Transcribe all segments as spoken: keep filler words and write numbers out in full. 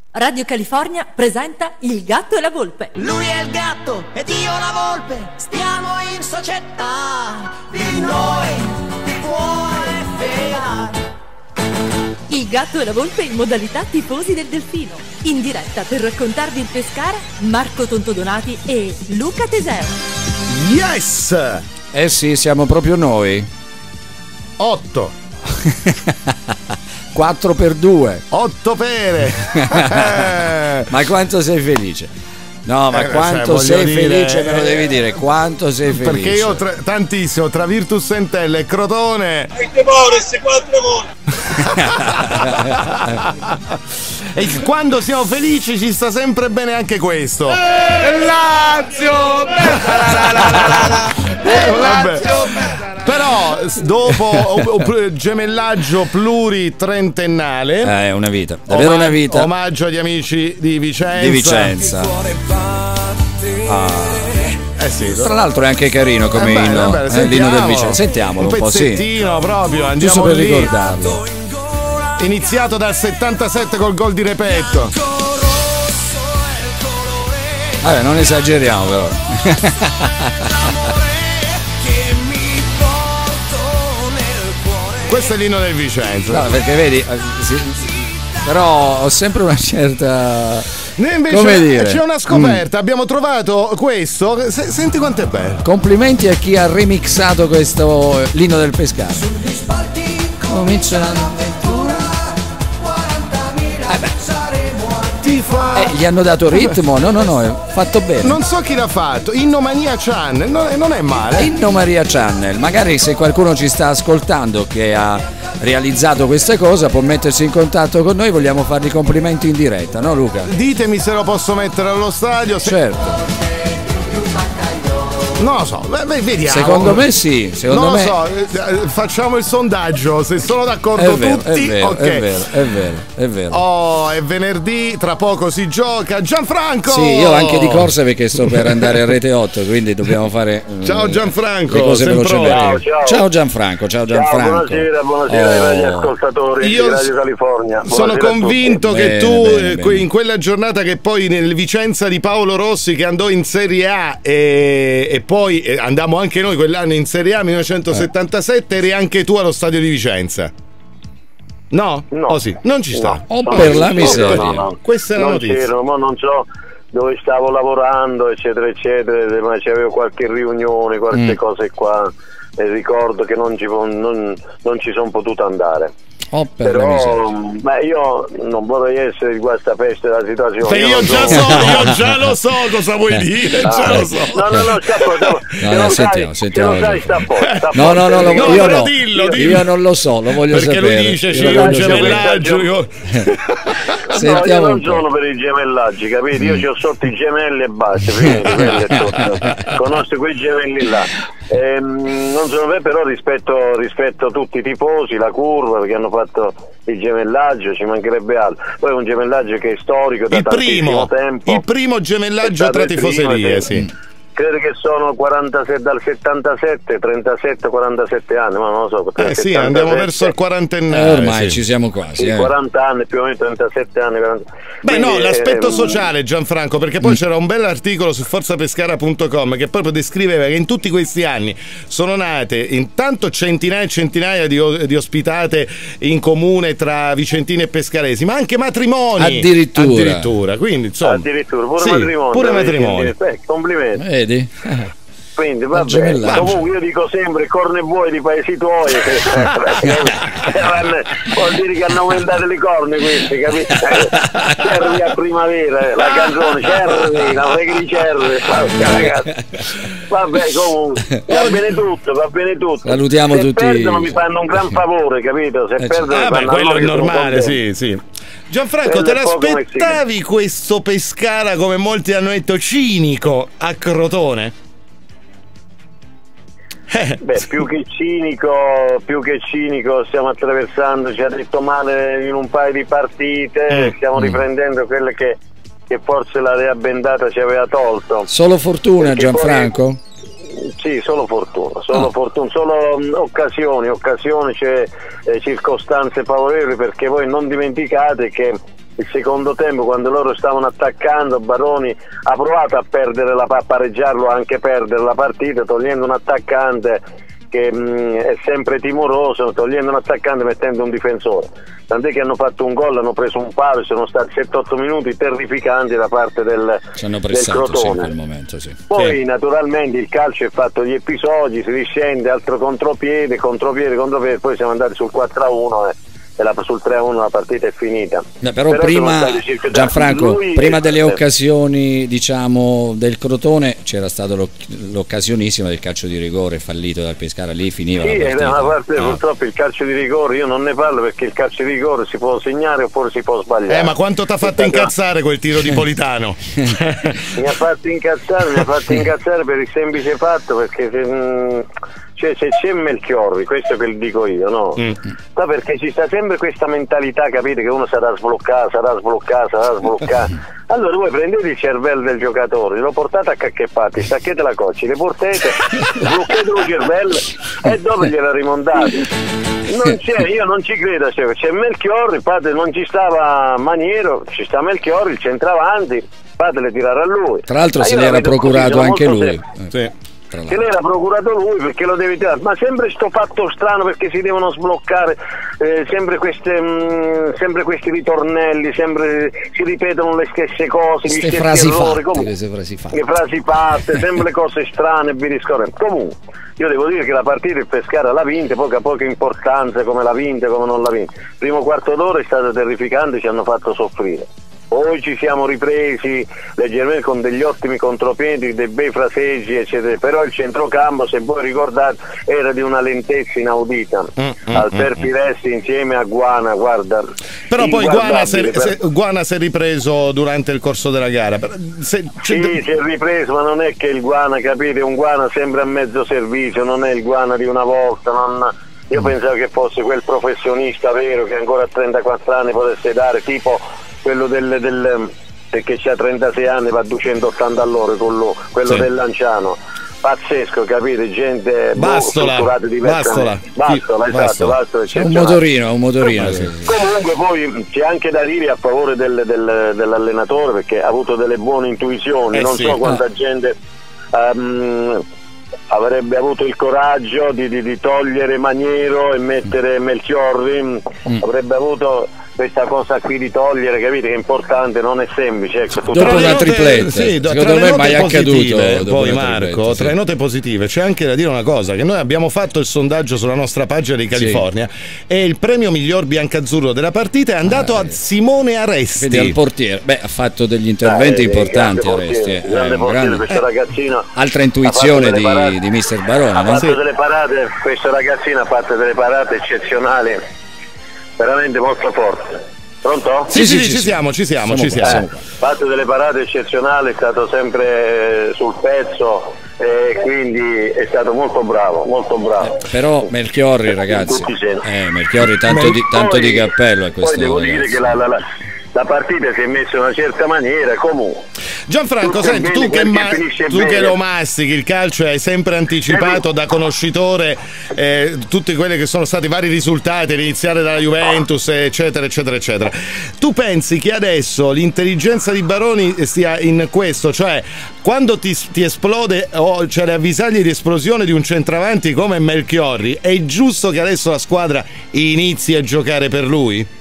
Radio California presenta Il gatto e la volpe. Lui è il gatto ed io la volpe, stiamo in società, di noi ti puoi fidare. Il gatto e la volpe in modalità tifosi del Delfino. In diretta per raccontarvi il Pescara, Marco Tontodonati e Luca Teseo. Yes! Eh sì, siamo proprio noi. Otto. quattro per due. Otto pere. Ma quanto sei felice? No, ma Eh, quanto cioè, sei dire, felice me lo devi eh, dire. Quanto sei felice? Perché io tra, tantissimo tra Virtus Entella e Crotone. E quando siamo felici ci sta sempre bene anche questo. Eh, Lazio! Eh, vabbè. Però dopo gemellaggio pluritrentennale, Eh, è una vita, davvero una vita. Omaggio agli amici di Vicenza. Di Vicenza. Ah. Eh sì, Tra l'altro è anche carino come Eh bene, inno, bene, eh, l'inno del sentiamo. Vicenza. Sentiamolo un, un po', sì. pezzettino proprio, andiamo Giusto per lì. ricordarlo. Iniziato dal settantasette col gol di Repetto. Vabbè, non esageriamo però. Questo è l'inno del Vicenza. No, perché vedi, eh, sì, però ho sempre una certa... Noi invece come dire? c'è una scoperta, mm. abbiamo trovato questo. Se, senti quanto è bello. Complimenti a chi ha remixato questo l'inno del Pescara. Comincia l'avventura, quarantamila saremo ti fa. Eh, gli hanno dato ritmo, no no no, è fatto bene. Non so chi l'ha fatto, Inno Mania Channel, non è, non è male. Inno Maria Channel, magari se qualcuno ci sta ascoltando che ha realizzato questa cosa può mettersi in contatto con noi, vogliamo fargli complimenti in diretta, no Luca? Ditemi se lo posso mettere allo stadio. Se... Certo. Non lo so, beh, vediamo. Secondo me sì, secondo non me... lo so, facciamo il sondaggio, se sono d'accordo è vero, tutti, è vero, ok. È vero, è vero, è vero. Oh, è venerdì, tra poco si gioca. Gianfranco! Sì, io anche di corsa perché sto per andare a Rete otto, quindi dobbiamo fare ciao Gianfranco, le cose velocemente. Ciao, ciao. Ciao Gianfranco, ciao Gianfranco. Ciao, buonasera, buonasera oh. ai radioascoltatori Io di Radio California. Sono Buonasera convinto che Bene, tu bene, eh, bene. in quella giornata che poi nel Vicenza di Paolo Rossi che andò in Serie A e, e poi eh, andammo anche noi quell'anno in Serie A millenovecentosettantasette, eri anche tu allo stadio di Vicenza. No? No. Oh sì, non ci sta. Oh, No, per la no, miseria. no, no. Questa è la non notizia. c'ero, ma non so dove stavo lavorando, eccetera, eccetera, ma c'avevo qualche riunione, qualche Mm. cosa qua, e ricordo che non ci, non, non ci sono potuto andare. Oh, per la Però miseria. beh, io non vorrei essere di questa peste della situazione. Beh, io non già so- so, io già lo so cosa vuoi dire, Ah, già lo so. No, no, no, sta a posto. No, Se no, non sentiamo, sai- sentiamo. se non sai, sta a posto, sta a No, no, posto. no, lo- No, io però no. dillo, Io dillo. non lo so, lo voglio Perché sapere. lui dice Io c'è lo un voglio sapere. gemellaggio. io- No, Sentiamo io un non po'. sono per i gemellaggi, capito? Io ho sotto i gemelli e basta, finito, quello è tutto. Conosco quei gemelli là. Ehm, non sono per, però rispetto, rispetto tutti i tifosi, la curva, perché hanno fatto il gemellaggio, ci mancherebbe altro. Poi è un gemellaggio che è storico da Il primo, tantissimo tempo. il primo gemellaggio È stato tra il primo, tifoserie, sì. sì. Credo che sono quarantasette, dal settantasette, trentasette, quarantasette anni, ma non lo so. Eh sì, settantasette. andiamo verso il Eh, quarantennale. ormai sì. ci siamo quasi. Sì, eh. quaranta anni, più o meno trentasette anni. quaranta. Beh Quindi, no, l'aspetto ehm, sociale, Gianfranco, perché poi c'era un bell'articolo su forza pescara punto com che proprio descriveva che in tutti questi anni sono nate intanto centinaia e centinaia di, o- di ospitate in comune tra vicentini e pescaresi, ma anche matrimoni. Addirittura. Addirittura, quindi insomma. Addirittura, pure Sì, matrimonio. pure vedi, matrimonio. eh, complimenti. Vedi? Eh. Quindi vabbè, gemellaggio. comunque io dico sempre corno e buoi di paesi tuoi. Vuol dire che hanno aumentato le corne questi, capito? Cervi a primavera, la canzone Cervi, la frega di Cervi. Ragazzi. Vabbè, comunque va bene tutto, va bene tutto. Salutiamo Se tutti. perdono mi fanno un gran favore, capito? Se Eh, perdono mi Ah, beh, fanno quello amore è che sono normale, contento. sì, sì. Gianfranco, Quello te è poco l'aspettavi questo Pescara, come molti hanno detto, cinico a Crotone? Eh, Beh, più che cinico, più che cinico stiamo attraversando, ci ha detto male in un paio di partite, Mm, stiamo mm. riprendendo quelle che, che forse la Rea Bendata ci aveva tolto. Solo fortuna, Perché Gianfranco? poi- sì, solo fortuna, solo Ah. fortuna, solo mh, occasioni, occasioni, c'è eh, circostanze favorevoli, perché voi non dimenticate che il secondo tempo, quando loro stavano attaccando, Baroni ha provato a perdere la, a pareggiarlo, anche perdere la partita, togliendo un attaccante che mh, è sempre timoroso, togliendo un attaccante, mettendo un difensore. Tant'è che hanno fatto un gol, hanno preso un palo, sono stati sette otto minuti terrificanti da parte del, ci hanno del pressato, Crotone. sì, in quel momento, sì. Poi sì. naturalmente il calcio è fatto di episodi, si riscende, altro contropiede, contropiede, contropiede, poi siamo andati sul quattro a uno e e la, sul tre a uno la partita è finita. No, però, però prima Gianfranco, lui prima è... delle occasioni, diciamo, del Crotone c'era stata l'occasionissima del calcio di rigore fallito dal Pescara, lì finiva sì, la partita. Una parte, no. Purtroppo il calcio di rigore io non ne parlo, perché il calcio di rigore si può segnare oppure si può sbagliare. Eh, ma quanto ti ha fatto incazzare quel tiro di Politano? mi ha fatto incazzare, mi ha fatto incazzare per il semplice fatto perché se, mh, cioè, se c'è Melchiorri, questo che dico io, no? Mm. Ma perché ci sta sempre questa mentalità, capite, che uno sarà sbloccato, sarà sbloccato, sarà sbloccato. Allora voi prendete il cervello del giocatore, lo portate a caccheppati, stacchete la coccia, le portate, sbloccate il cervello e dopo gliela rimontate. Non c'è, io non ci credo, cioè, c'è Melchiorri, padre, non ci stava Maniero, ci sta Melchiorri, il centravanti, fatele tirare a lui. Tra l'altro se l'era procurato anche lui. Sì. Che l'era procurato lui, perché lo deve tirare, ma sempre sto fatto strano, perché si devono sbloccare eh, sempre queste mh, sempre questi ritornelli, sempre si ripetono le stesse cose, gli stessi frasi errori, fatte, comunque, le frasi fatte, le frasi fatte sempre le cose strane e vi discorrendo. Comunque io devo dire che la partita il Pescara l'ha vinta, poca poca importanza come l'ha vinta, come non l'ha vinta. Il primo quarto d'ora è stato terrificante, ci hanno fatto soffrire. Poi ci siamo ripresi leggermente con degli ottimi contropiedi, dei bei fraseggi, eccetera. Però il centrocampo, se voi ricordate, era di una lentezza inaudita. Mm, mm, Alper mm, Piressi insieme a Guana, guarda. Però poi Guana si per... è ripreso durante il corso della gara. Se, sì, c- si è ripreso, ma non è che il Guana, capite, un Guana sempre a mezzo servizio, non è il Guana di una volta, non... Io pensavo che fosse quel professionista vero che ancora a trentaquattro anni potesse dare, tipo quello del, del perché c'ha trentasei anni, va a duecentottanta all'ora, quello, quello sì. del Lanciano. Pazzesco, capite? Gente Bastola, Bastola, Bastola, esatto, Bastola, c'è un motorino, un motorino. Sì. Comunque poi c'è anche da dire a favore del, del, dell'allenatore, perché ha avuto delle buone intuizioni, eh non sì. so quanta ah. gente um, avrebbe avuto il coraggio di, di, di togliere Maniero e mettere Melchiorri, mm. avrebbe avuto questa cosa qui di togliere, capite che è importante, non è semplice, ecco, dopo una tripletta, sì, secondo me mai accaduto poi Marco, tra le note positive c'è anche da dire una cosa, che noi abbiamo fatto il sondaggio sulla nostra pagina di California sì. e il premio miglior biancazzurro della partita è andato ah, a Simone Aresti. Vedi, al portiere, beh, ha fatto degli interventi eh, importanti Aresti, eh, grande portiere, questo eh, ragazzino altra intuizione di, di mister Barone, ha no? fatto sì. delle parate, questo ragazzino ha fatto delle parate eccezionali, veramente molto forte. Pronto? Sì, sì, sì, sì, ci siamo, ci siamo, ci siamo. Ha eh, fatto delle parate eccezionali, è stato sempre sul pezzo e quindi è stato molto bravo, molto bravo. Eh, però Melchiorri, ragazzi, eh, Melchiorri tanto, di, tanto poi, di cappello a questo. Poi devo ragazzi. dire che la, la, la, la partita si è messa in una certa maniera, comunque. Gianfranco, senti, tu che, ma- tu che lo mastichi il calcio hai sempre anticipato da conoscitore eh, tutti quelli che sono stati vari risultati, iniziare dalla Juventus, eccetera, eccetera, eccetera. Tu pensi che adesso l'intelligenza di Baroni stia in questo, cioè quando ti, ti esplode o c'è le avvisaglie di esplosione di un centravanti come Melchiorri, è giusto che adesso la squadra inizi a giocare per lui?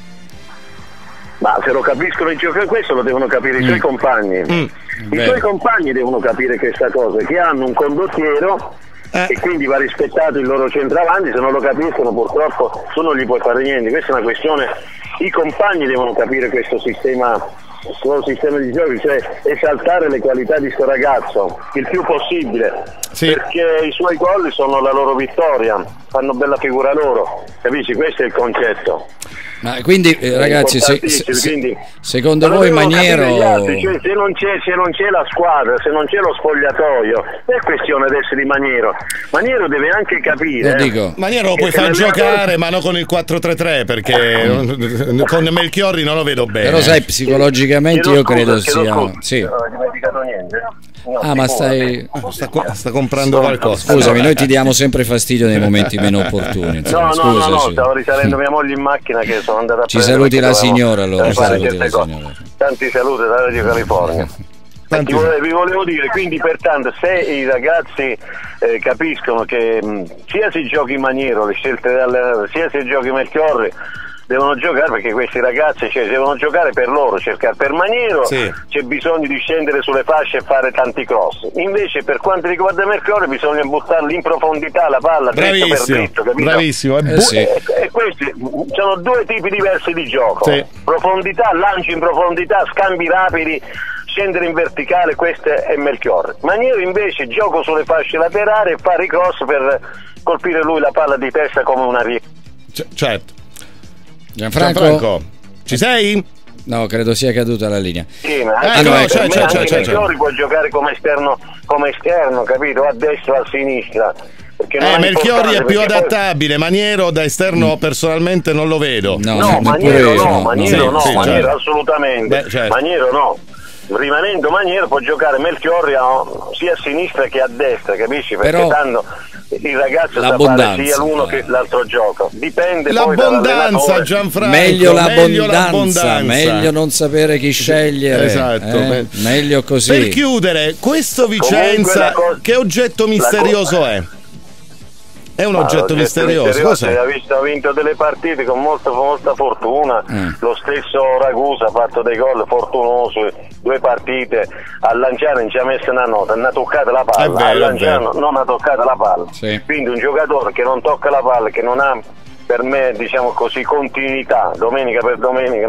Ma se lo capiscono i giocatori, questo lo devono capire i suoi mm. compagni. Mm. I Beh. suoi compagni devono capire questa cosa, che hanno un condottiero eh. e quindi va rispettato il loro centravanti. Se non lo capiscono, purtroppo tu non gli puoi fare niente. Questa è una questione, i compagni devono capire questo sistema, questo sistema di gioco, cioè esaltare le qualità di sto ragazzo il più possibile, sì. perché i suoi gol sono la loro vittoria, fanno bella figura loro, capisci? Questo è il concetto. Ma quindi eh, ragazzi, se, se, quindi, secondo voi Maniero altri, cioè, se, non c'è, se non c'è la squadra, se non c'è lo spogliatoio, non è questione adesso di Maniero. Maniero deve anche capire. Dico. Maniero lo puoi far giocare, ma non con il quattro tre tre, perché con Melchiorri non lo vedo bene. Però sai, psicologicamente io credo scusa, sia. Sì. Non ho dimenticato niente. Ah, ma stai... sta, sta comprando qualcosa. Scusami, noi ti diamo sempre fastidio nei momenti meno opportuni. Insomma. No, no, Scusaci. no, no, stavo risalendo mia moglie in macchina che sono andata a Ci saluti la signora allora. Ci saluti la signora. Tanti saluti da Radio California. Ti volevo, vi volevo dire, quindi pertanto se i ragazzi eh, capiscono che mh, sia si giochi in maniera, le scelte dell'allenatore, sia si giochi Melchiorri, devono giocare, perché questi ragazzi cioè, devono giocare per loro, cercare per Maniero, sì. C'è bisogno di scendere sulle fasce e fare tanti cross. Invece per quanto riguarda Melchiorri bisogna buttarli in profondità la palla dritto per dritto, capito? Bravissimo, eh, sì. e, e questi sono due tipi diversi di gioco, sì. Profondità, lanci in profondità, scambi rapidi, scendere in verticale, questo è Melchiorri. Maniero invece gioco sulle fasce laterali e fare i cross per colpire lui la palla di testa come una rie. C- certo. Gianfranco? Gianfranco, ci sei? No, credo sia caduta la linea. Sì, ma eh, anche, no, me, c'è, c'è, anche c'è, Melchiorri può giocare come esterno, come esterno, capito? A destra o a sinistra. Eh, Melchiorri è più adattabile, poi... Maniero da esterno mm. personalmente non lo vedo. No, no, Maniero no, no, Maniero no, no, sì, Maniero certo. assolutamente. Beh, certo. Maniero no. Rimanendo Maniero può giocare Melchiorri a, sia a sinistra che a destra, capisci? Perché Però... tanto il ragazzo sa fare sia l'uno che l'altro gioco. Dipende poi l'abbondanza, Gianfranco. Meglio l'abbondanza, meglio l'abbondanza, meglio non sapere chi scegliere. Esatto. Eh? Meglio così. Per chiudere, questo Vicenza, cosa... che oggetto misterioso co... è? È un oggetto misterioso. Cos'è? Ha visto, ha vinto delle partite con molta, molta fortuna. Mm. Lo stesso Ragusa ha fatto dei gol fortunosi, due partite. A Lanciano non ci ha messo una nota, non ha toccato la palla. Vero, a Lanciano non ha toccato la palla. Sì. Quindi un giocatore che non tocca la palla, che non ha per me, diciamo così, continuità domenica per domenica,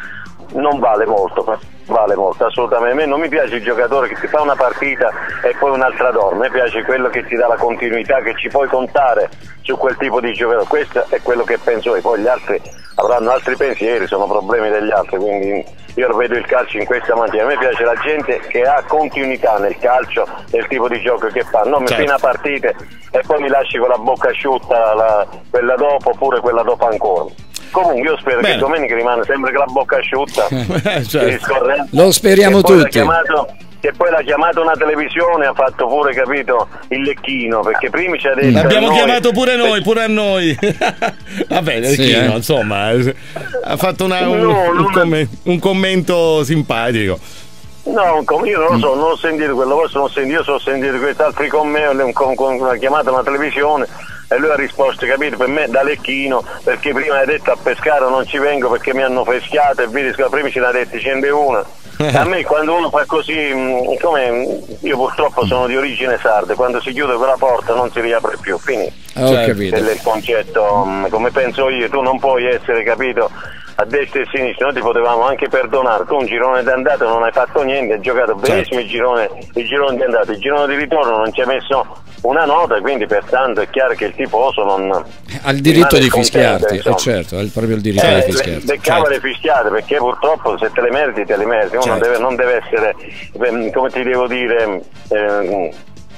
non vale molto. Vale molto, assolutamente. A me non mi piace il giocatore che ti fa una partita e poi un'altra dorme, a me piace quello che ti dà la continuità, che ci puoi contare su quel tipo di giocatore. Questo è quello che penso io, poi gli altri avranno altri pensieri, sono problemi degli altri, quindi io vedo il calcio in questa maniera. A me piace la gente che ha continuità nel calcio e il tipo di gioco che fa, non mi certo. fino a partite e poi mi lasci con la bocca asciutta la, quella dopo oppure quella dopo ancora. Comunque io spero Bene. che domenica rimane sempre con la bocca asciutta. certo. Lo speriamo che tutti. Chiamato, che poi l'ha chiamato una televisione, ha fatto pure, capito, il lecchino, perché prima ci ha detto l'abbiamo noi, chiamato pure noi, pure a noi. Va bene, sì, lecchino, eh. insomma, ha fatto una, un, no, un, commento, un commento simpatico. No, io non lo so, non ho sentito quello vostro, non ho sentito, io so sentito questi altri con me, ha chiamato una televisione e lui ha risposto, capito, per me da lecchino, perché prima hai detto a Pescara non ci vengo perché mi hanno fischiato e vedi, prima ce l'ha detto centouno. A me quando uno fa così, come io purtroppo sono di origine sarda, quando si chiude quella porta non si riapre più, finito. Ho cioè, capito. È il concetto, come penso io, tu non puoi essere, capito, a destra e a sinistra, noi ti potevamo anche perdonare, tu un girone di andata non hai fatto niente, hai giocato benissimo certo. il girone, il girone di andata, il girone di ritorno non ci hai messo una nota, quindi pertanto è chiaro che il tifoso non ha il diritto di fischiarti, eh, certo, ha proprio il diritto eh, di fischiarti. Beccava certo. le fischiate, perché purtroppo se te le meriti te le meriti, uno certo. deve, non deve essere, come ti devo dire, eh,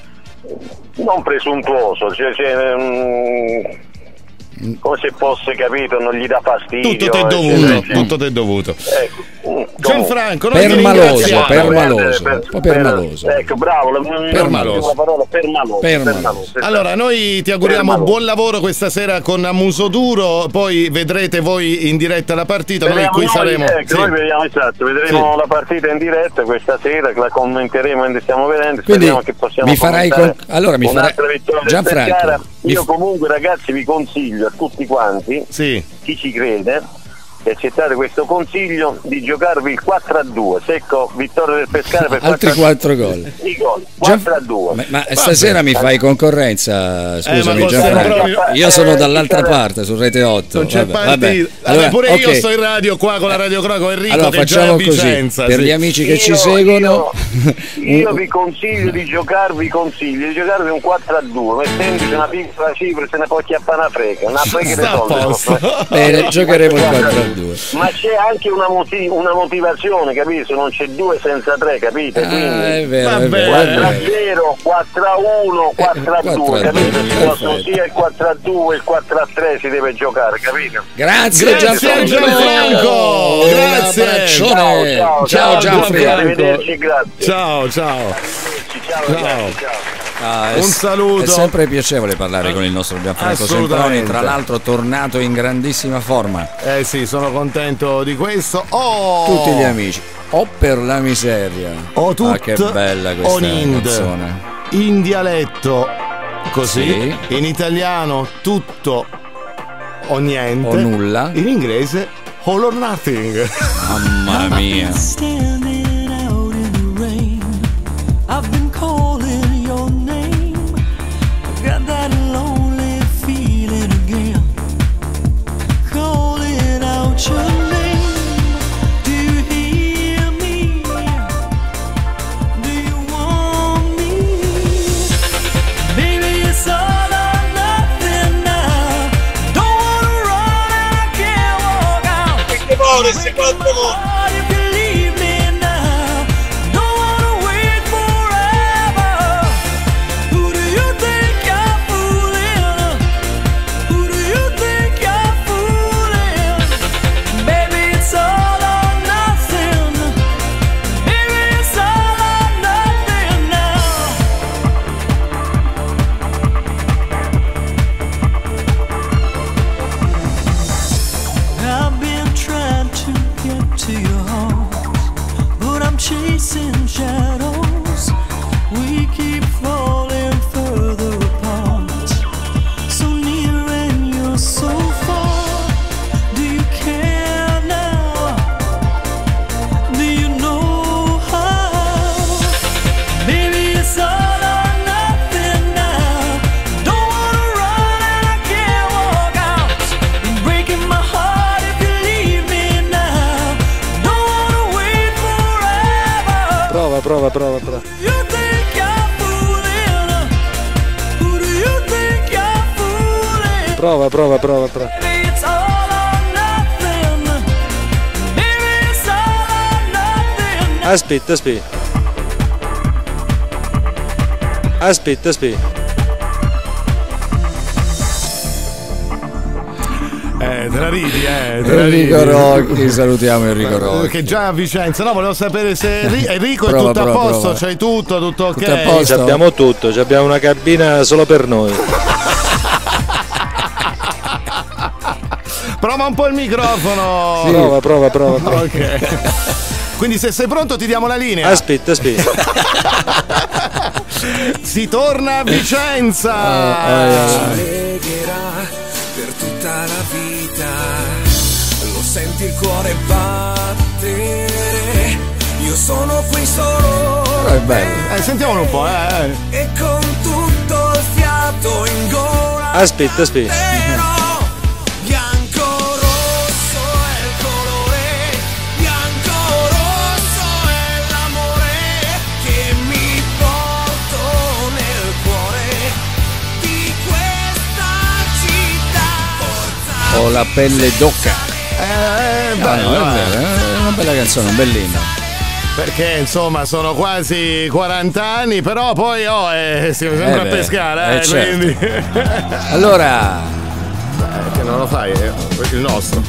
non presuntuoso, cioè, cioè um, come se fosse, capito, non gli dà fastidio. Tutto ti è dovuto, eh, tutto ti è dovuto. Ecco, Gianfranco, permaloso, permaloso, per, un po' permaloso. Per, ecco, bravo, permaloso. La parola permaloso. permaloso. Allora, noi ti auguriamo permaloso. buon lavoro questa sera con Muso Duro, poi vedrete voi in diretta la partita, vediamo, noi qui noi, saremo. Ecco, sì. Noi vediamo, esatto, vedremo sì. la partita in diretta questa sera, che la commenteremo mentre stiamo vedendo, quindi speriamo che possiamo mi farai con... allora mi farai Gianfranco. Io comunque ragazzi vi consiglio a tutti quanti, sì. chi ci crede, e accettate questo consiglio di giocarvi il quattro a due, secco vittoria del Pescara per altri quattro gol. quattro a due. Ma, ma stasera mi fai concorrenza, scusami, eh, Gianfranco. proprio... Io sono eh, dall'altra parte su Rete otto. Non c'è vabbè, vabbè. Allora, pure okay. io sto in radio qua con la Radio Croco Enrico, allora, che facciamo già così, Vicenza, per sì. gli amici che io, ci seguono io, io vi consiglio di giocarvi consiglio di giocarvi un quattro a due, mettendoci una piccola cifra, se ne può chiappare una frega, una frega di soldi. Bene, giocheremo il quattro a due. Ma c'è anche una, motiv- una motivazione, capito? Non c'è due senza tre, capite? Quindi ah, è vero, è vero, quattro a zero, quattro a uno, quattro a due, capito? Si possono sia il quattro a due, il quattro a tre si deve giocare, capito? Grazie, grazie Gianfranco, grazie. Ciao, ciao, ciao, ciao Gianfranco. Arrivederci, grazie. Ciao, ciao. ciao ragazzi, ciao. Ah, un è, saluto. È sempre piacevole parlare con il nostro Gianfranco Semproni, tra l'altro tornato in grandissima forma. Eh sì, sono contento di questo. Oh! Tutti gli amici. Oh per la miseria. Oh, tut ah, che bella questa on canzone. In dialetto così, sì. In italiano tutto o niente. O nulla. In inglese all or nothing. Mamma mia. I've been calling your name. I got that lonely feeling again. Calling out your name. Do you hear me? Do you want me? Baby, it's all or nothing now. Don't wanna run and I can't walk out. Che paure, si quattro. Chasing shadows, we keep falling further apart. So near and you're so far. Do you care now? Do you know how? Baby, it's all or nothing now. Don't wanna run and I can't walk out. You're breaking my heart if you leave me now. Don't wanna wait forever. Prova, prova, prova, prova. You think you're fooling? Who do you think you're fooling? Prova, prova, prova, prova. Baby, it's all or nothing. Baby, it's all or nothing. Aspetta, aspetta. Aspetta, aspetta. Eh, te la ridi, eh. Te la Enrico ridi. Rocchi, salutiamo Enrico Rocchi. Che già a Vicenza, no, volevo sapere se Enri- Enrico Prova, è tutto prova, a posto, prova. c'hai tutto, tutto ok. Tutto a posto. Ci abbiamo tutto, ci abbiamo una cabina solo per noi. Prova un po' il microfono. Sì. Prova, prova, prova, prova. Ok. Quindi se sei pronto ti diamo la linea. Aspetta, aspetta. Si torna a Vicenza. Legherà per tutta la vita, lo senti il cuore battere, io sono qui solo Però è bello. Eh, sentiamolo un po', eh. e con tutto il fiato in gola. Aspetta, aspetta. Però bianco rosso è il colore, bianco rosso è l'amore che mi porto nel cuore di questa città. Ho la pelle d'oca. Eh, Ah, bello, no, è eh. vero, è una bella canzone, un bellino. Perché insomma sono quasi quaranta anni, però poi oh, eh, siamo sempre Eh a beh, pescare, eh, eh, certo. quindi. Allora, Eh, che non lo fai, eh, il nostro.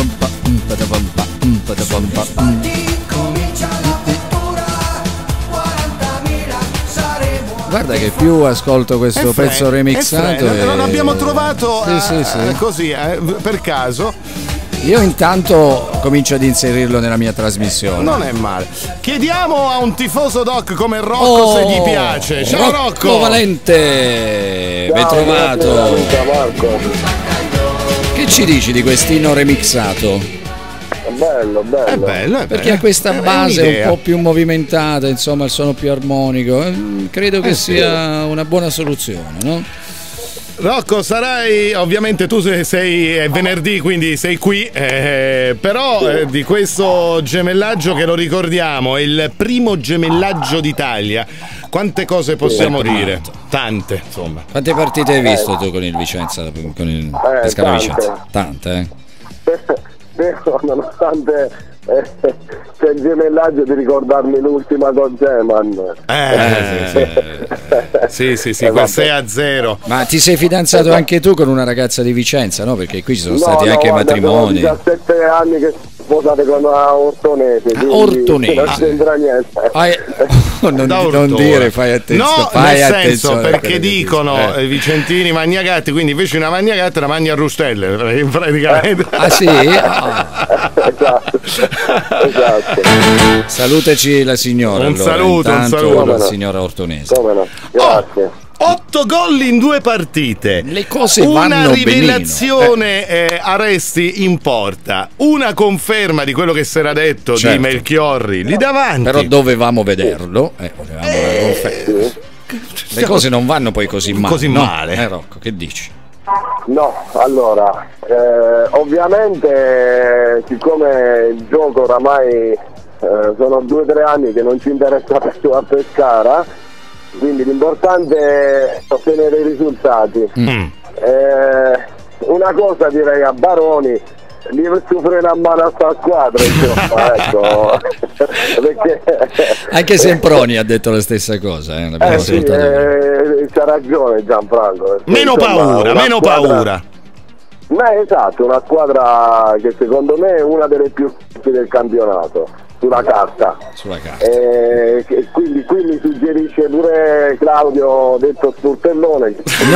guarda che più ascolto questo È fre- pezzo è remixato fre- e... non abbiamo trovato Sì, eh, sì, sì. eh, così eh, per caso. Io intanto comincio ad inserirlo nella mia trasmissione. Non è male. Chiediamo a un tifoso doc come Rocco Oh, se gli piace. Ciao Rocco. Valente, ben trovato. Marco. Che ci dici di quest'inno remixato? Bello, bello. È bello, è Perché ha bello. questa È base un un'idea. po' più movimentata, insomma il suono più armonico. Eh, Credo che Eh, sì. sia una buona soluzione, no? Rocco, sarai ovviamente tu sei, sei è venerdì, quindi sei qui, eh, però eh, di questo gemellaggio che lo ricordiamo, è il primo gemellaggio d'Italia. Quante cose possiamo Sì, dire? Tante, insomma. Quante partite hai visto tu con il Vicenza? Con il Pescara tante. Vicenza? Tante, eh? Però nonostante eh, c'è il gemellaggio di ricordarmi l'ultima con Geman. Eh, sì, sì, sì, sì, sì, Eh, quel vabbè. sei a zero. Ma ti sei fidanzato Esatto. anche tu con una ragazza di Vicenza, no? Perché qui ci sono No, stati no, anche guarda, sono matrimoni. diciassette anni che sposate con una ortonese, Ah, quindi ortonese. non c'entra niente. Fai- non, Da non Ortona. dire, fai attenzione. No, fai nel senso, attenzione a perché quello che dicono dici. Eh. eh, Vicentini Magnagatti, quindi invece una Magnagatti la magna a rustelle, praticamente. Ah sì? Ah. Esatto. Esatto. Salutaci la signora. Un allora, saluto, un intanto, saluto. la signora Ortonese. Come no? Grazie. Otto gol in due partite. Le cose Una vanno rivelazione eh, Aresti in porta. Una conferma di quello che si era detto di Certo. Melchiorri lì davanti. Però dovevamo vederlo. Eh, volevamo la conferma. Le cose non vanno poi così male. Così no? male. Eh, Rocco, che dici? No, allora, eh, ovviamente siccome il gioco oramai eh, sono due o tre anni che non ci interessa più a Pescara, quindi l'importante è ottenere i risultati. Mm. Eh, una cosa direi a Baroni, di soffrire una mano a sta squadra, insomma, ecco. Perché Anche Semproni ha detto la stessa cosa. Eh, l'abbiamo eh, sì, ascoltato. eh, c'ha ragione Gianfranco. perché, Meno insomma, paura, una meno squadra- paura. Ma è esatto, una squadra che secondo me è una delle più forti del campionato, sulla carta. Sulla carta. E che- quindi qui mi suggerisce pure Claudio, detto Sportellone.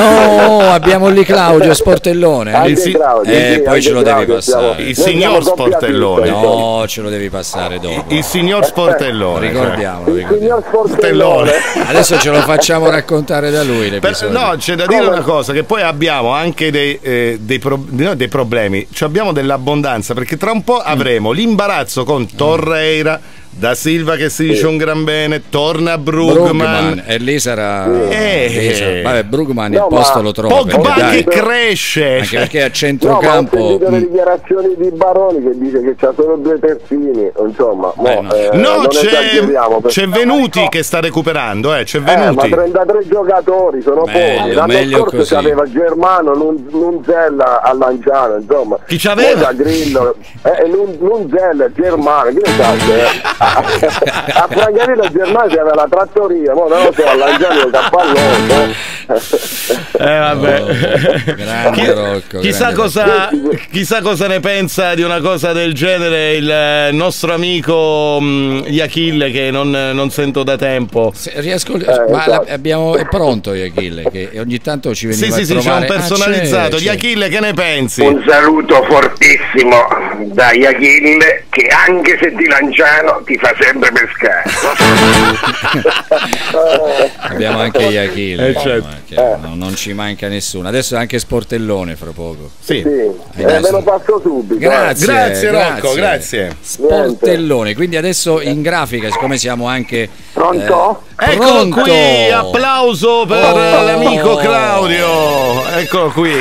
No, abbiamo lì Claudio Sportellone. Anche il si- Claudio, eh, sì, poi anche ce lo devi Claudio, passare. siamo- Il noi signor siamo doppia Sportellone. pista, insomma. No, ce lo devi passare dopo. Il signor Sportellone. Ricordiamolo, Il ricordiamolo. signor Sportellone. Adesso ce lo facciamo raccontare da lui Per- l'episodio. no, c'è da dire una cosa, che poi abbiamo anche dei, eh, dei, pro- no, dei problemi, cioè abbiamo dell'abbondanza, perché tra un po' avremo l'imbarazzo con Torreira, Da Silva che si dice un gran bene, torna Brugman, Brugman, e lì sarà, Eh. lì sarà- vabbè, Brugman No, il posto ma lo trova, Pogba perché, dai, che cresce, anche perché a No, ma ho centrocampo sentito le mh, dichiarazioni di Baroni che dice che c'ha solo due terzini, insomma, mo, Eh, no. eh, no, non c'è, esageriamo, perché- c'è Venuti che sta recuperando, eh, c'è Eh, ma Venuti. trentatré giocatori sono Meglio, pochi. L'anno meglio scorso così. c'aveva Germano, Nun- Nunzella a Lanciano, insomma. Chi c'aveva? Poi da Grillo, eh, Nun- Nunzella, Germano, chi ne sa? eh? A Francavilla Germano c'aveva la trattoria, mo non lo so, a Lanciano il cappellone. Eh vabbè. Oh, grande Chi- Rocco, chissà, grande cosa, chissà cosa ne pensa di una cosa del genere il eh, nostro amico mh, Iachille, che non, non sento da tempo. Se riesco, Eh, ma esatto. la- abbiamo, è pronto Iachille che ogni tanto ci veniva Sì, a sì, sì, c'è trovare. un Ah, personalizzato. c'è, c'è. Iachille, che ne pensi? Un saluto fortissimo da Iachille, che anche se di Lanciano ti fa sempre pescare. Abbiamo anche Iachille, Eh, certo. insomma, che non, non ci manca nessuno. Adesso anche Sportellone fra poco. Sì. Sì, eh, ve lo passo subito. Grazie, Grazie, Rocco, grazie. Sportellone, quindi adesso in grafica, siccome siamo anche Pronto? eh, Eccolo pronto. qui, applauso per Oh. l'amico Claudio. Eccolo qui.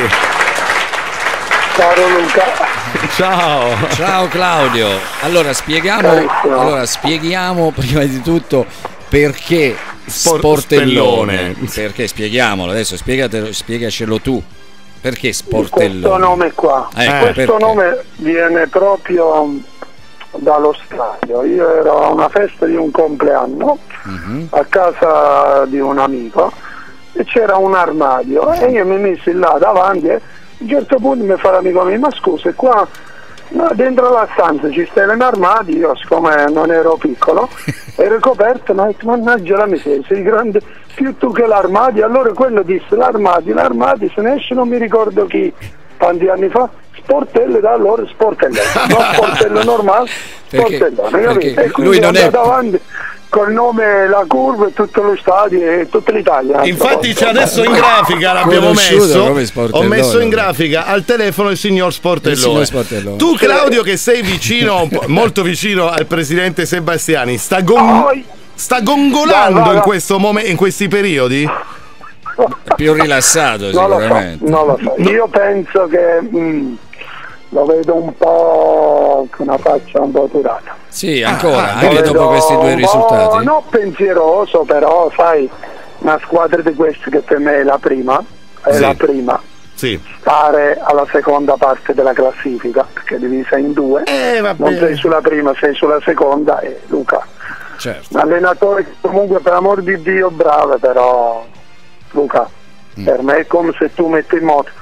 Ciao Luca. Ciao. Ciao Claudio. Allora spieghiamo, Carissimo. allora spieghiamo prima di tutto perché Spor- Sportellone. Stellone. Perché spieghiamolo, adesso spiegatelo, spiegacelo tu. Perché Sportellone? Questo nome qua, Eh, questo perché? nome viene proprio dallo stadio. Io ero a una festa di un compleanno Mhm. a casa di un amico e c'era un armadio e io mi messi là davanti e a un certo punto mi fa l'amico mio: ma scusa, qua no, dentro la stanza ci sta un armadio. Io, siccome non ero piccolo, ero coperto, ma ho detto, mannaggia la miseria, sei grande più tu che l'armadio. Allora quello disse: l'armadio, l'armadio, se ne esce non mi ricordo chi, tanti anni fa, Sportello, da allora Sportellone, non Sportello normale, Perché- Sportellone, capito? perché E quindi lui non è- andato avanti col nome, la curva e tutto lo stadio e tutta l'Italia. Infatti c'è adesso in grafica, l'abbiamo Conosciuto messo. come Ho Sportellone. messo in grafica al telefono il signor Sportellone. Il signor Sportellone. Tu Claudio, che sei vicino, un po'- molto vicino al presidente Sebastiani, sta, gon- Poi- sta gongolando Vai, vai, in, vai. questo momen- in questi periodi? È più rilassato Non lo so, sicuramente. non lo so. Io penso che mm, lo vedo un po' con una faccia un po' turata. Sì, ancora, ah, Lo anche vedo dopo questi due un po', risultati. non pensieroso, però sai, una squadra di queste che per me è la prima, è Sì. la prima, Sì. stare alla seconda parte della classifica, perché è divisa in due. Eh, vabbè. Non sei sulla prima, sei sulla seconda e Luca. Certo. Un allenatore che comunque per amor di Dio bravo, però Luca, Mm. per me è come se tu metti in moto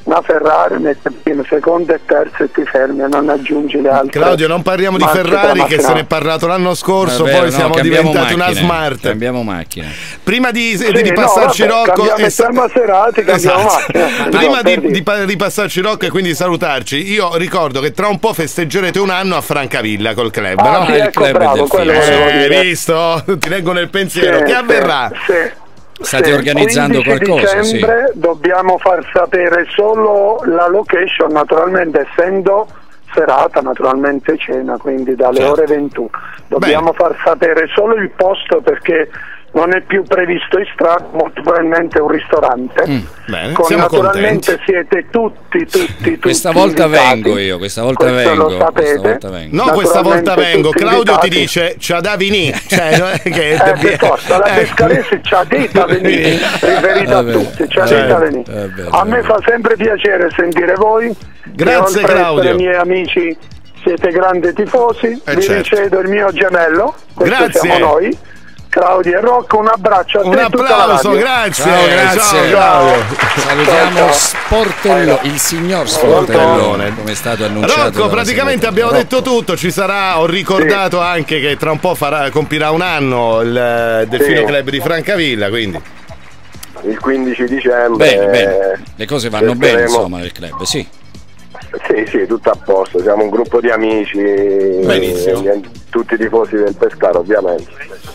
una Ferrari, metti prima, seconda e terza e ti fermi e non aggiungi le altre. Claudio, non parliamo di marche Ferrari, che per se ne è parlato l'anno scorso, Vabbè, poi no, siamo cambiamo diventati una macchine, smart. Cambiamo macchina. Prima di, Sì, di ripassarci no, vabbè, Rocco, cambiamo- es- Maserati, cambiamo Esatto. macchina. Prima No, di, per dire. di pa- ripassarci Rocco e quindi salutarci, io ricordo che tra un po' festeggerete un anno a Francavilla col club, Ah, no? sì, ecco, bravo, quello volevo Eh, dire. visto? Ti leggo nel pensiero. Sì, che sì, avverrà? sì. State Sì, organizzando quindici qualcosa, sì. dicembre dobbiamo far sapere solo la location, naturalmente essendo serata, naturalmente cena, quindi dalle Certo. ore ventuno. Dobbiamo far sapere solo il posto perché non è più previsto in strada, molto probabilmente un ristorante. Bene, con siamo naturalmente contenti. siete tutti, tutti, tutti Questa volta invitati. vengo io, questa volta Questo vengo, lo sapete. questa volta vengo. No, questa volta Naturalmente vengo. tutti Claudio ti invitati. dice c'ha da venì. Cioè, non è che Eh, per forza, la pescarese c'ha dita venire, riferita a Vabbè, tutti, c'ha certo. dita venire. Vabbè, A me fa sempre piacere sentire voi. Grazie, che oltre ad Claudio. essere miei amici siete grandi tifosi, Eh, vi certo. ricevo il mio gemello, questo Grazie. siamo noi, Claudio e Rocco, un abbraccio a te Un e tutta la applauso, radio. grazie. Ciao, grazie. Ciao, Claudio. Salutiamo Ciao, ciao. Sportello, il signor Sportellone, come è stato annunciato. Rocco, dalla praticamente segretaria. abbiamo Rocco. detto tutto. Ci sarà, ho ricordato anche che tra un po' farà, compirà un anno il eh, Delfino Sì. Club di Francavilla. Quindi Il quindici dicembre. Bene, bene. Le cose vanno bene, festeremo- insomma, nel club, sì. Sì, sì, tutto a posto, siamo un gruppo di amici, Benissimo. eh, tutti i tifosi del Pescara ovviamente.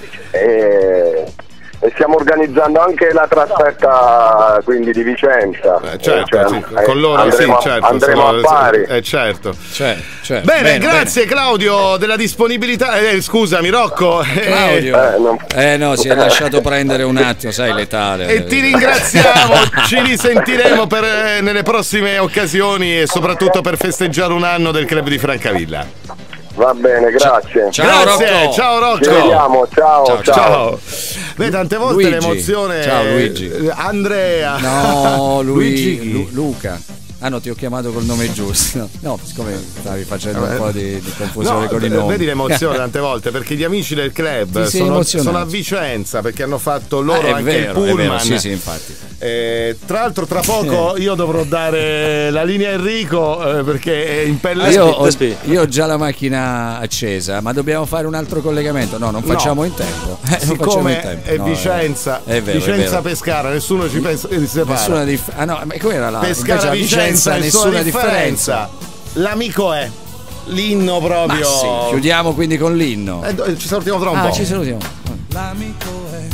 E, e stiamo organizzando anche la trasferta quindi di Vicenza. eh, certo, Cioè, sì, eh, con loro andremo, sì, certo. andremo sono- a Bari. Eh, certo. Cioè, cioè, Bene, grazie Claudio della disponibilità. Eh, scusami Rocco. Eh, Claudio. Eh, non- Eh no, si è lasciato prendere un attimo, sai, letale. E ti ringraziamo, ci risentiremo per, eh, nelle prossime occasioni e soprattutto per festeggiare un anno del club di Francavilla. Va bene, grazie. Ciao, Grazie, Rocco. ciao Rocco. Ci vediamo, ciao, Ciao, ciao. Ciao. Beh, tante volte Luigi. l'emozione. Ciao, Luigi. eh, Andrea. No, lui, Luigi chi? Lu- Luca. Ah no, ti ho chiamato col nome giusto. No, siccome stavi facendo un po' di, di confusione No, con i v- nomi. vedi l'emozione tante volte perché gli amici del club Ti sei sono, emozionato. sono a Vicenza perché hanno fatto loro Ah, è anche vero, il è pullman. vero, sì, sì, infatti. Eh, tra l'altro tra poco io dovrò dare la linea a Enrico eh, perché è in pelle. Io ho, aspetti. io ho già la macchina accesa, ma dobbiamo fare un altro collegamento. No, non facciamo in tempo. Eh, non facciamo Siccome in tempo. è No, Vicenza, è vero, è Vicenza vero. Pescara, nessuno ci pensa e si separa. Nessuna dif- ah no, ma com'era la Pescara invece a Vicenza, nessuna differenza. L'amico è l'inno Ma proprio. sì, chiudiamo quindi con l'inno. Eh, do- ci salutiamo tra un Ah, po'. ci salutiamo. L'amico è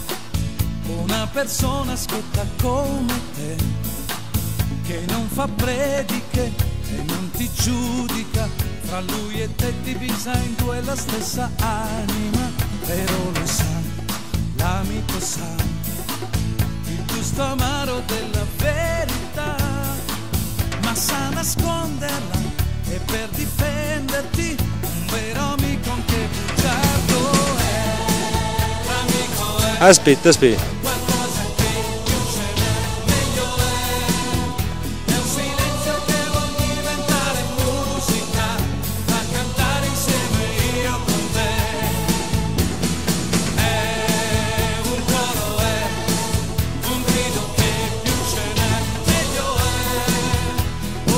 una persona scotta come te, che non fa prediche e non ti giudica, fra lui e te divisa in due la stessa anima, però lo sa, l'amico sa, il gusto amaro della verità, ma sa nasconderla e per difenderti un vero amico anche bugiardo è. L'amico è Aspetta, aspetta. qualcosa che più ce n'è, meglio è. È un silenzio che vuol diventare musica, a cantare insieme io con te. È un coro, è un grido che più ce n'è, meglio è.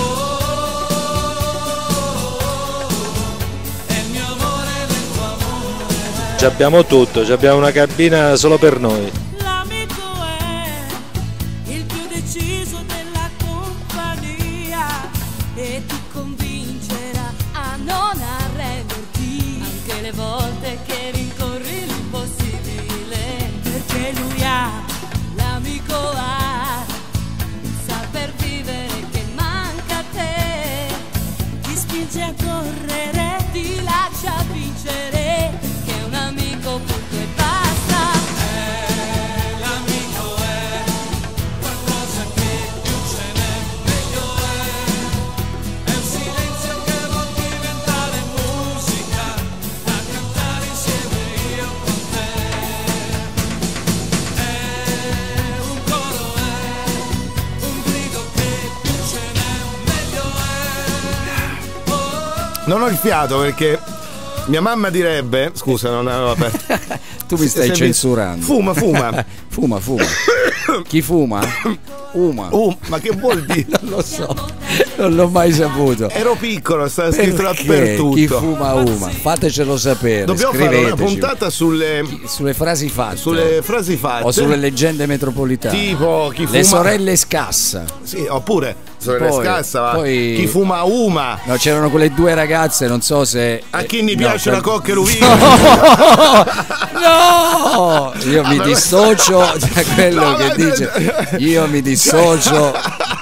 È il mio amore nel tuo amore. Ci abbiamo tutto, ci abbiamo una cabina solo per noi. L'amico è il più deciso della compagnia e ti convincerà a non arrenderti anche le volte che rincorri l'impossibile, perché lui ha, l'amico ha, il saper vivere che manca a te, ti spinge a correre, ti lascia vincere, che è un amico punto e basta. Eh, l'amico è qualcosa che più ce n'è, meglio è. È un silenzio che vuol diventare musica, a cantare insieme io con te. È un coro, è un grido che più ce n'è, meglio è. Non ho il fiato perché Mia mamma direbbe, scusa, non avevo aperto. Tu mi stai Se- se- censurando. Fuma, fuma. Fuma, fuma. Chi fuma? Uma. Um, ma che vuol dire? Non lo so, non l'ho mai saputo. Ero piccolo, stava scritto Perché? dappertutto. Chi fuma uma? Fatecelo sapere. Dobbiamo fare una scriveteci. puntata sulle, sulle frasi fatte. sulle frasi fatte. O sulle leggende metropolitane. Tipo chi fuma. Le sorelle Scassa. Sì, oppure sorelle Poi- Scassa, va. poi- Chi fuma uma. No, c'erano quelle due ragazze, non so se. A chi ne no, piace quel- la cocca e l'uvina. No! Io mi Vabbè, dissocio da quello No, che ma- dice. Io mi dissocio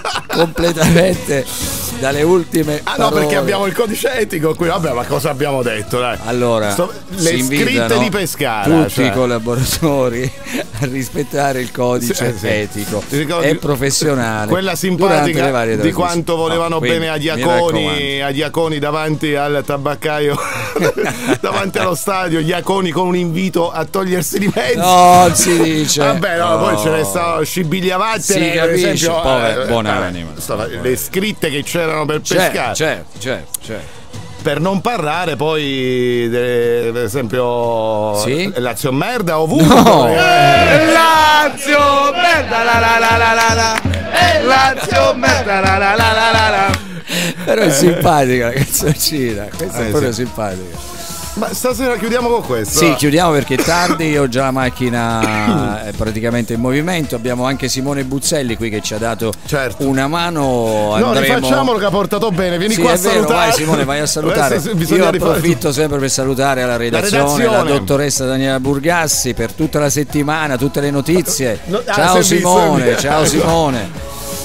completamente dalle ultime Ah no, parole. perché abbiamo il codice etico qui. Vabbè, ma cosa abbiamo detto, dai? Allora, Sto- si le invitano scritte di Pescara, tutti cioè. i collaboratori a rispettare il codice Sì, sì. etico Ti ricordi e professionale. quella durante le simpatica varie di trasmissioni. quanto volevano No, quindi, bene a mi Diaconi, raccomando. a Diaconi davanti al tabaccaio, davanti allo stadio, Diaconi con un invito a togliersi di mezzo. No, non si dice. Vabbè, no, No. poi ce ne sta Scibigliavatte, Si per capisce, esempio, povero, eh, buonanima. eh, stava- le scritte che c'erano per C'è, pescare. c'è, c'è, c'è. Per non parlare poi, de- per esempio, Sì? Lazio merda ovunque. No. Eh, Lazio merda, la la la la la la. Eh, Lazio merda, la la la la la la. Però è simpatica la canzoncina. Questa Eh, è proprio sì. simpatica. Ma stasera chiudiamo con questo. Sì, chiudiamo perché è tardi, io ho già la macchina è praticamente in movimento, abbiamo anche Simone Buzzelli qui che ci ha dato una mano. No, Andremo... rifacciamolo che ha portato bene. Vieni Sì, qua a è vero, salutare. vai Simone, vai a salutare. Adesso bisogna Io rifare- approfitto sempre per salutare la redazione, la, redazione. dottoressa Daniela Burgassi per tutta la settimana, tutte le notizie. No, ah, ciao si è visto, Simone, si è visto. ciao Simone.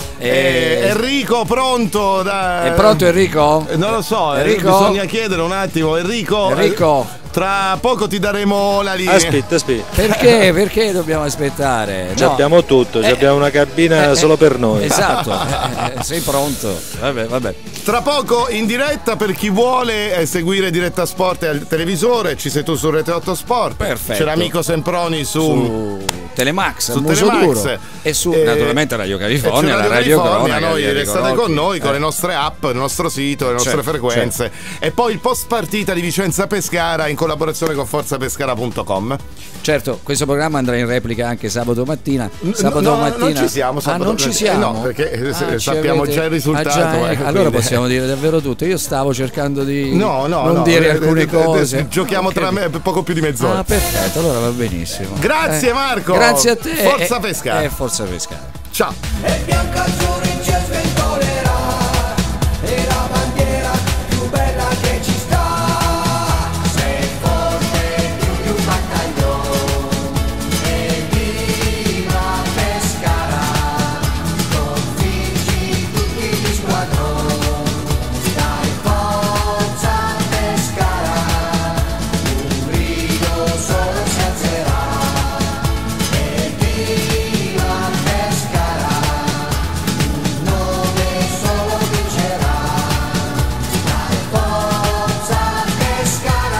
Eh, Enrico pronto da... È pronto Enrico? Eh, Non lo so, eh, Enrico? bisogna chiedere un attimo. Enrico, Enrico? eh, tra poco ti daremo la linea. Aspetta, aspetta. Perché? Perché dobbiamo aspettare? Ci No. abbiamo tutto, ci Eh, abbiamo una cabina eh, solo per noi. Esatto, eh, eh, sei pronto? Vabbè, vabbè. Tra poco in diretta per chi vuole eh, seguire Diretta Sport al televisore, ci sei tu su Rete otto Sport. Perfetto. C'è l'amico Semproni su, Su Telemax, su al muso Telemax. duro. E su Eh, naturalmente Radio e California, c'è la Radio California, Cronaca. noi di Enrico restate Rocchi. con noi con Eh. le nostre app, il nostro sito, le nostre Certo, frequenze e poi il post partita di Vicenza Pescara in collaborazione con forza pescara punto com. Certo, questo programma andrà in replica anche sabato mattina. Sabato no, no, mattina. non ci siamo, Ah, sabato non ci mattina. siamo. Eh no, perché, eh, se- Ah, ci sappiamo avete- già il risultato, Ah, già, ecco, ecco, allora quindi- possiamo dire davvero tutto. Io stavo cercando di No, no, non no, dire eh, alcune eh, eh, cose. Giochiamo Ok. tra me per poco più di mezz'ora. Ah, perfetto, allora va benissimo. Grazie, Eh, Marco. Grazie a te. Forza Eh, Pescara. eh, Forza Pescara. Ciao. E bianco azzurro in cielo sventolerà, e la bandiera più bella che ci sta. Se forte più di un battaglione, e viva Pescara, sconfiggi tutti gli squadroni. Dai forza Pescara, un grido solo si alzerà. E viva Pescara, un nome solo vincerà. Dai forza Pescara.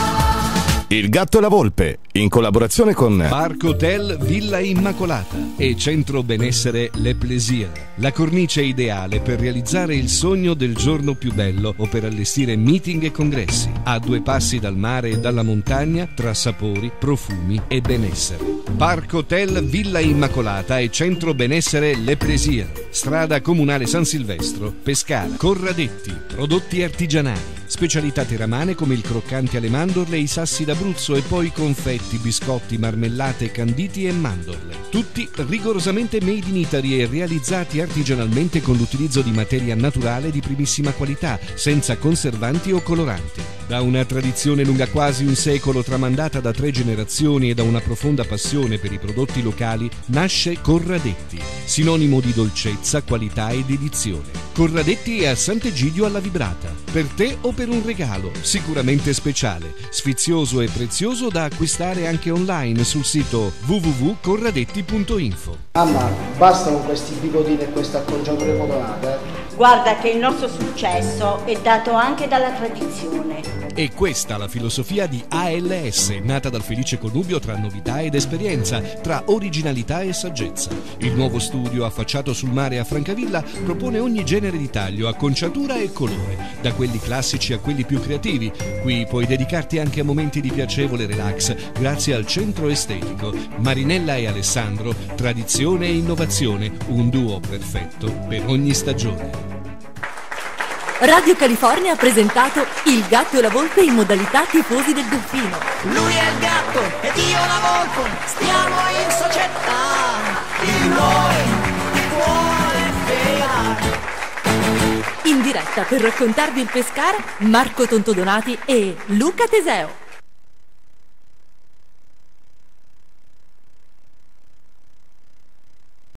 Il gatto e la volpe in collaborazione con Parco Hotel Villa Immacolata e Centro Benessere Le Plaisir, la cornice ideale per realizzare il sogno del giorno più bello o per allestire meeting e congressi, a due passi dal mare e dalla montagna, tra sapori, profumi e benessere. Parco Hotel Villa Immacolata e Centro Benessere Le Plaisir, strada comunale San Silvestro, Pescara. Corradetti, prodotti artigianali, specialità teramane come il croccante alle mandorle e i sassi d'Abruzzo e poi confetti, biscotti, marmellate, canditi e mandorle. Tutti rigorosamente made in Italy e realizzati artigianalmente con l'utilizzo di materia naturale di primissima qualità, senza conservanti o coloranti. Da una tradizione lunga quasi un secolo tramandata da tre generazioni e da una profonda passione per i prodotti locali, nasce Corradetti, sinonimo di dolcezza, qualità ed edizione. Corradetti è a Sant'Egidio alla Vibrata, per te o per un regalo, sicuramente speciale, sfizioso e prezioso da acquistare anche online sul sito w w w punto corradetti punto info. Mamma, basta con questi bigotini e queste acconciature cotolate. Guarda che il nostro successo è dato anche dalla tradizione È questa la filosofia di A L S, nata dal felice connubio tra novità ed esperienza, tra originalità e saggezza. Il nuovo studio affacciato sul mare a Francavilla propone ogni genere di taglio, acconciatura e colore, da quelli classici a quelli più creativi. Qui puoi dedicarti anche a momenti di piacevole relax grazie al centro estetico. Marinella e Alessandro, tradizione e innovazione, un duo perfetto per ogni stagione. Radio California ha presentato Il gatto e la volpe in modalità tifosi del Delfino. Lui è il gatto ed io la volpe, stiamo in società, il noi ti vuole fregare. In diretta per raccontarvi il Pescara, Marco Tontodonati e Luca Teseo.